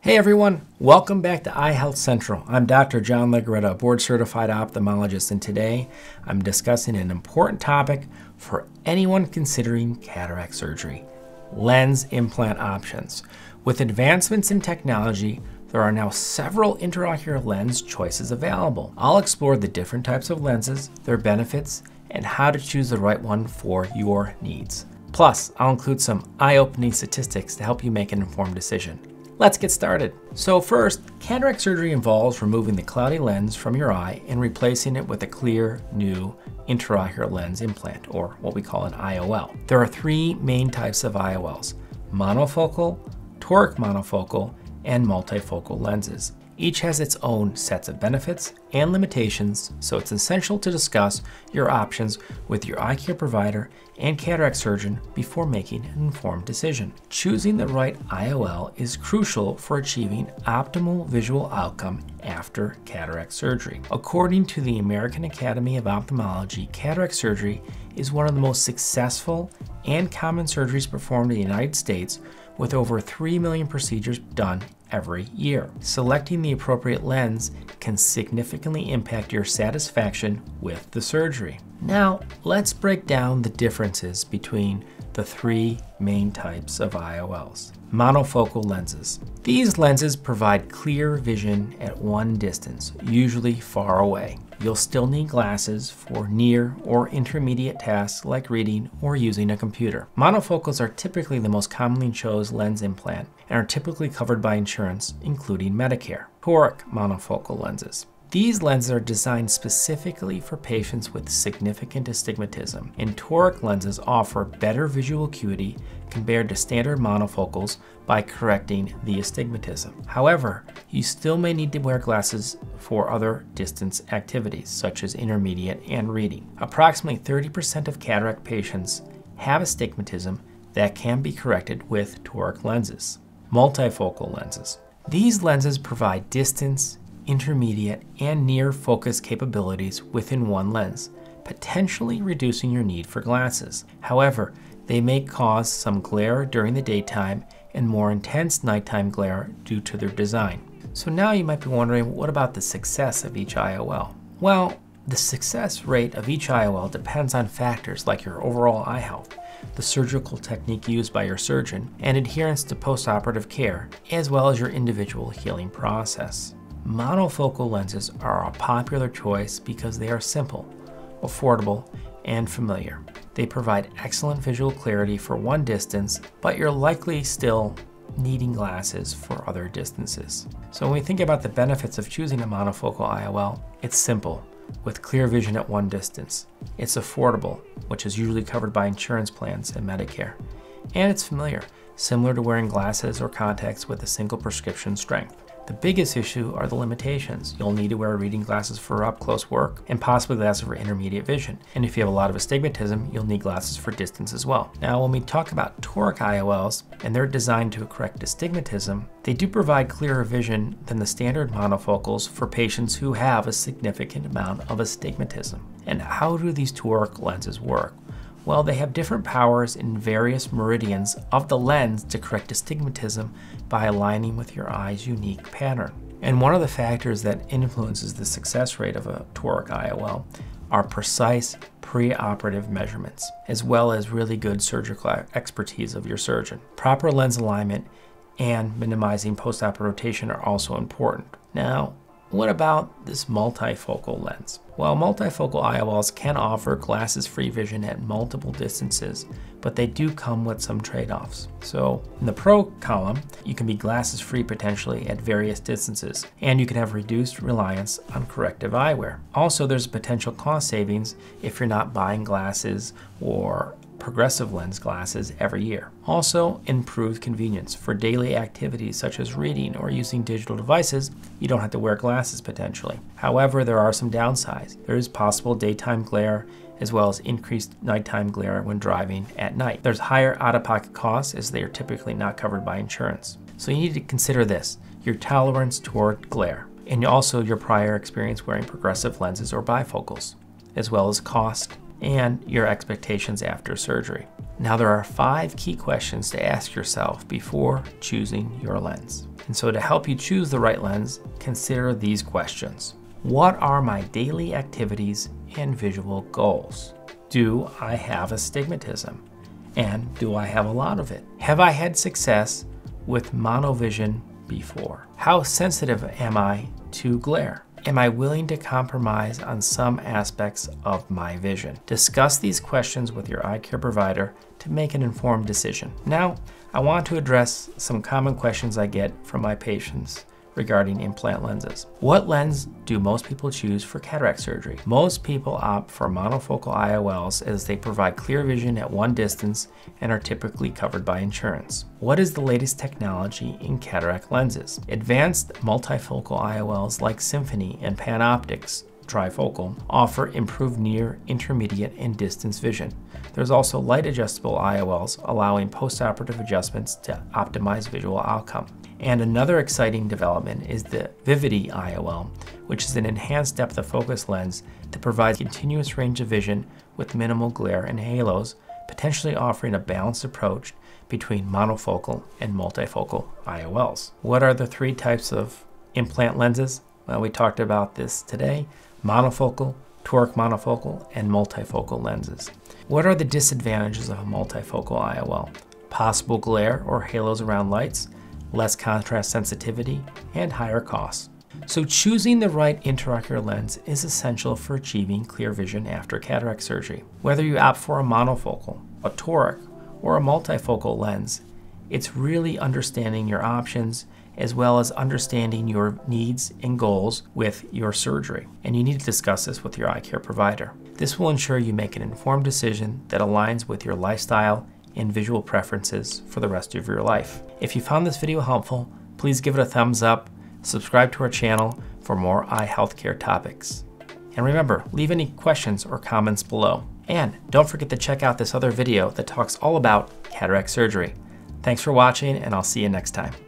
Hey everyone, welcome back to Eye Health Central. I'm Dr. John Legaretta, a board-certified ophthalmologist, and today I'm discussing an important topic for anyone considering cataract surgery: lens implant options. With advancements in technology, there are now several intraocular lens choices available. I'll explore the different types of lenses, their benefits, and how to choose the right one for your needs. Plus, I'll include some eye-opening statistics to help you make an informed decision. Let's get started. So first, cataract surgery involves removing the cloudy lens from your eye and replacing it with a clear, new intraocular lens implant, or what we call an IOL. There are three main types of IOLs: monofocal, toric monofocal, and multifocal lenses. Each has its own sets of benefits and limitations, so it's essential to discuss your options with your eye care provider and cataract surgeon before making an informed decision. Choosing the right IOL is crucial for achieving optimal visual outcome after cataract surgery. According to the American Academy of Ophthalmology, cataract surgery is one of the most successful and common surgeries performed in the United States, with over 3 million procedures done every year. Selecting the appropriate lens can significantly impact your satisfaction with the surgery. Now, let's break down the differences between the three main types of IOLs. Monofocal lenses. These lenses provide clear vision at one distance, usually far away. You'll still need glasses for near or intermediate tasks like reading or using a computer. Monofocals are typically the most commonly chosen lens implant and are typically covered by insurance, including Medicare. Toric monofocal lenses. These lenses are designed specifically for patients with significant astigmatism, and toric lenses offer better visual acuity compared to standard monofocals by correcting the astigmatism. However, you still may need to wear glasses for other distance activities, such as intermediate and reading. Approximately 30% of cataract patients have astigmatism that can be corrected with toric lenses. Multifocal lenses. These lenses provide distance, intermediate, and near focus capabilities within one lens, potentially reducing your need for glasses. However, they may cause some glare during the daytime and more intense nighttime glare due to their design. So now you might be wondering, what about the success of each IOL? Well, the success rate of each IOL depends on factors like your overall eye health, the surgical technique used by your surgeon, and adherence to postoperative care, as well as your individual healing process. Monofocal lenses are a popular choice because they are simple, affordable, and familiar. They provide excellent visual clarity for one distance, but you're likely still needing glasses for other distances. So when we think about the benefits of choosing a monofocal IOL, it's simple, with clear vision at one distance. It's affordable, which is usually covered by insurance plans and Medicare. And it's familiar, similar to wearing glasses or contacts with a single prescription strength. The biggest issue are the limitations. You'll need to wear reading glasses for up-close work and possibly glasses for intermediate vision. And if you have a lot of astigmatism, you'll need glasses for distance as well. Now, when we talk about toric IOLs, and they're designed to correct astigmatism, they do provide clearer vision than the standard monofocals for patients who have a significant amount of astigmatism. And how do these toric lenses work? Well, they have different powers in various meridians of the lens to correct astigmatism by aligning with your eye's unique pattern. And one of the factors that influences the success rate of a toric IOL are precise preoperative measurements, as well as really good surgical expertise of your surgeon. Proper lens alignment and minimizing postoperative rotation are also important. Now, what about this multifocal lens? Well, multifocal IOLs can offer glasses-free vision at multiple distances, but they do come with some trade-offs. So in the pro column, you can be glasses-free potentially at various distances, and you can have reduced reliance on corrective eyewear. Also, there's potential cost savings if you're not buying glasses or progressive lens glasses every year. Also, improved convenience for daily activities such as reading or using digital devices. You don't have to wear glasses potentially. However, there are some downsides. There is possible daytime glare as well as increased nighttime glare when driving at night. There's higher out-of-pocket costs as they are typically not covered by insurance. So you need to consider this: your tolerance toward glare, and also your prior experience wearing progressive lenses or bifocals, as well as cost and your expectations after surgery. Now, there are 5 key questions to ask yourself before choosing your lens. And so to help you choose the right lens, consider these questions. What are my daily activities and visual goals? Do I have astigmatism? And do I have a lot of it? Have I had success with monovision before? How sensitive am I to glare? Am I willing to compromise on some aspects of my vision? Discuss these questions with your eye care provider to make an informed decision. Now, I want to address some common questions I get from my patients regarding implant lenses. What lens do most people choose for cataract surgery? Most people opt for monofocal IOLs as they provide clear vision at one distance and are typically covered by insurance. What is the latest technology in cataract lenses? Advanced multifocal IOLs like Symphony and PanOptix trifocal offer improved near, intermediate, and distance vision. There's also light adjustable IOLs allowing postoperative adjustments to optimize visual outcome. And another exciting development is the Vivity IOL, which is an enhanced depth of focus lens that provides continuous range of vision with minimal glare and halos, potentially offering a balanced approach between monofocal and multifocal IOLs. What are the 3 types of implant lenses? Well, we talked about this today: monofocal, toric monofocal, and multifocal lenses. What are the disadvantages of a multifocal IOL? Possible glare or halos around lights, less contrast sensitivity, and higher costs. So choosing the right intraocular lens is essential for achieving clear vision after cataract surgery. Whether you opt for a monofocal, a toric, or a multifocal lens, it's really understanding your options as well as understanding your needs and goals with your surgery. And you need to discuss this with your eye care provider. This will ensure you make an informed decision that aligns with your lifestyle and visual preferences for the rest of your life. If you found this video helpful, please give it a thumbs up, subscribe to our channel for more eye health care topics. And remember, leave any questions or comments below. And don't forget to check out this other video that talks all about cataract surgery. Thanks for watching, and I'll see you next time.